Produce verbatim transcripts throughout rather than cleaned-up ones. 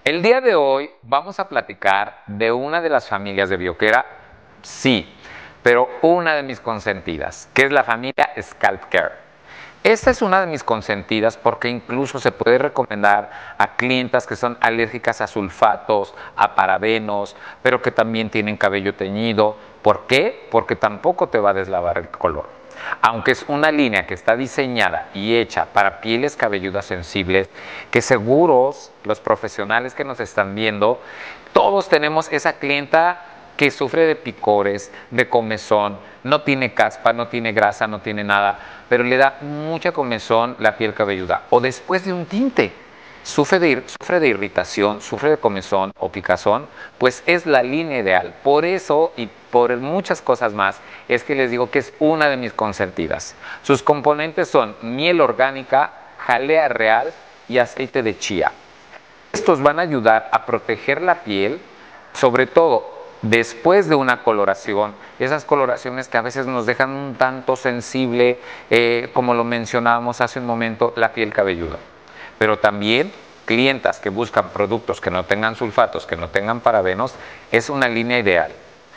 El día de hoy vamos a platicar de una de las familias de Bioquera, sí, pero una de mis consentidas, que es la familia Scalp Care. Esta es una de mis consentidas porque incluso se puede recomendar a clientas que son alérgicas a sulfatos, a parabenos, pero que también tienen cabello teñido. ¿Por qué? Porque tampoco te va a deslavar el color. Aunque es una línea que está diseñada y hecha para pieles cabelludas sensibles, que seguros los profesionales que nos están viendo, todos tenemos esa clienta que sufre de picores, de comezón, no tiene caspa, no tiene grasa, no tiene nada, pero le da mucha comezón la piel cabelluda. O después de un tinte, sufre de, sufre de irritación, sufre de comezón o picazón, pues es la línea ideal. Por eso y por muchas cosas más, es que les digo que es una de mis consentidas. Sus componentes son miel orgánica, jalea real y aceite de chía. Estos van a ayudar a proteger la piel, sobre todo después de una coloración, esas coloraciones que a veces nos dejan un tanto sensible, eh, como lo mencionábamos hace un momento, la piel cabelluda. Pero también clientas que buscan productos que no tengan sulfatos, que no tengan parabenos, es una línea ideal.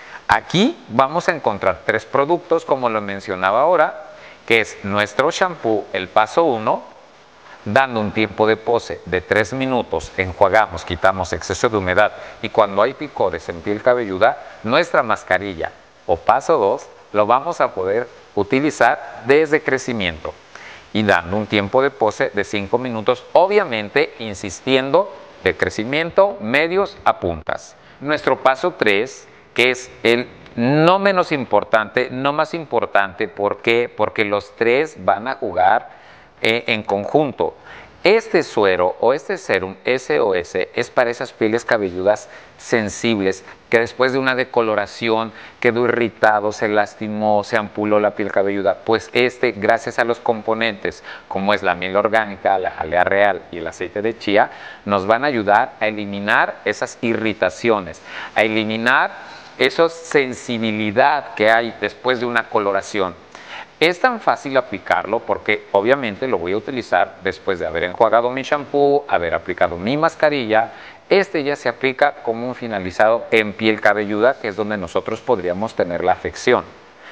Aquí vamos a encontrar tres productos, como lo mencionaba ahora, que es nuestro shampoo, el paso uno, dando un tiempo de pose de tres minutos, enjuagamos, quitamos exceso de humedad y cuando hay picores en piel cabelluda, nuestra mascarilla o paso dos lo vamos a poder utilizar desde crecimiento y dando un tiempo de pose de cinco minutos, obviamente insistiendo de crecimiento medios a puntas. Nuestro paso tres, que es el no menos importante, no más importante, ¿por qué? Porque los tres van a jugar Eh, en conjunto. Este suero o este serum S O S es para esas pieles cabelludas sensibles que después de una decoloración quedó irritado, se lastimó, se ampuló la piel cabelluda. Pues este, gracias a los componentes como es la miel orgánica, la jalea real y el aceite de chía, nos van a ayudar a eliminar esas irritaciones, a eliminar esa sensibilidad que hay después de una coloración. Es tan fácil aplicarlo porque obviamente lo voy a utilizar después de haber enjuagado mi shampoo, haber aplicado mi mascarilla. Este ya se aplica como un finalizado en piel cabelluda, que es donde nosotros podríamos tener la afección.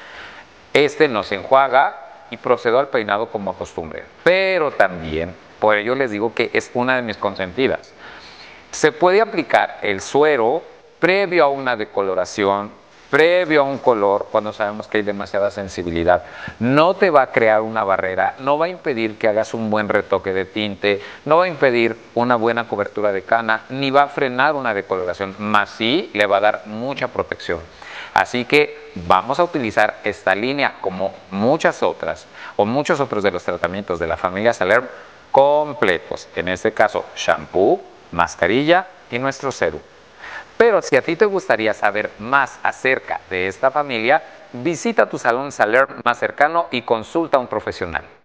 Este nos enjuaga y procedo al peinado como acostumbre. Pero también, por ello les digo que es una de mis consentidas. Se puede aplicar el suero previo a una decoloración, previo a un color, cuando sabemos que hay demasiada sensibilidad. No te va a crear una barrera, no va a impedir que hagas un buen retoque de tinte, no va a impedir una buena cobertura de cana, ni va a frenar una decoloración, más sí le va a dar mucha protección. Así que vamos a utilizar esta línea como muchas otras, o muchos otros de los tratamientos de la familia Salerm completos. En este caso, shampoo, mascarilla y nuestro serum. Pero si a ti te gustaría saber más acerca de esta familia, visita tu salón Salerm más cercano y consulta a un profesional.